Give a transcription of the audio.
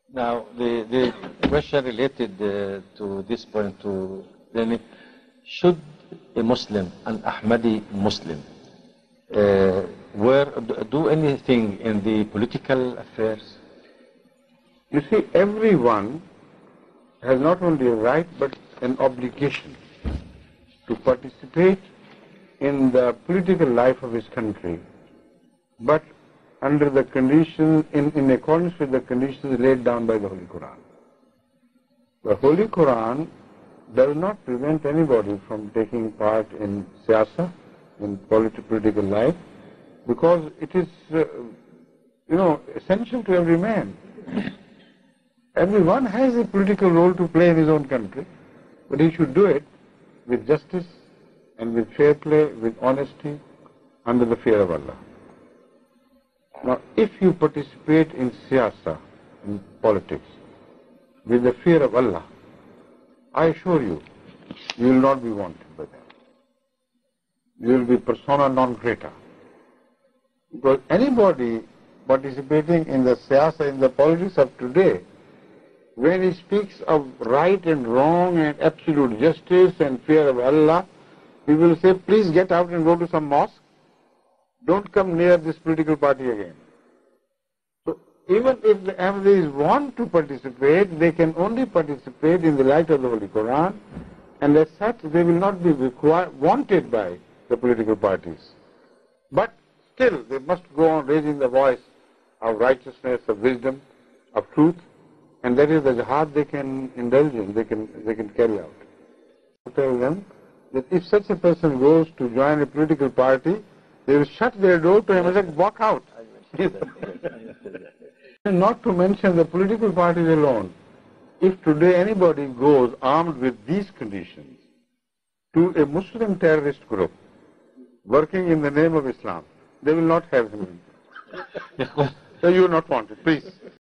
Now, the question related to this point to Lenny, should a Muslim, an Ahmadi Muslim, do anything in the political affairs? You see, everyone has not only a right but an obligation to participate in the political life of his country, but under the conditions, in accordance with the conditions laid down by the Holy Quran. The Holy Quran does not prevent anybody from taking part in siyasa, in political life, because it is, essential to every man. Everyone has a political role to play in his own country, but he should do it with justice and with fair play, with honesty, under the fear of Allah. Now, if you participate in siyasa, in politics, with the fear of Allah, I assure you, you will not be wanted by them. You will be persona non grata. Because anybody participating in the siyasa, in the politics of today, when he speaks of right and wrong and absolute justice and fear of Allah, he will say, please get out and go to some mosque. Don't come near this political party again. So even if the Ahmadis want to participate, they can only participate in the light of the Holy Quran, and as such they will not be wanted by the political parties. But still they must go on raising the voice of righteousness, of wisdom, of truth, and that is the jihad they can indulge in, they can carry out. I tell them that if such a person goes to join a political party, they will shut their door to him and say, walk out. And not to mention the political parties alone. If today anybody goes armed with these conditions to a Muslim terrorist group working in the name of Islam, they will not have him. So you are not wanted, please.